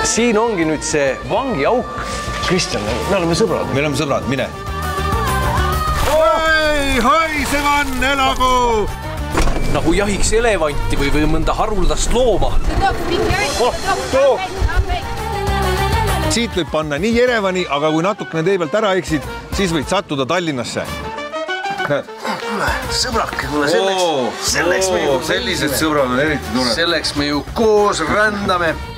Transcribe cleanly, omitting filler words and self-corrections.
siin ongi nüüd see vangiauk. Kristjan, me oleme sõbrad. Me oleme sõbrad, mine. Oi, haisevan, elagu! Nagu jahiks elevanti või mõnda haruldast looma. Siit võib panna nii Jerevani, aga kui natukene tee pealt ära eksid, siis võid sattuda Tallinnasse. Kuule, sõbrake, kuule selleks me ju... Sellised sõbrad on eriti tunned. Selleks me ju koos rändame.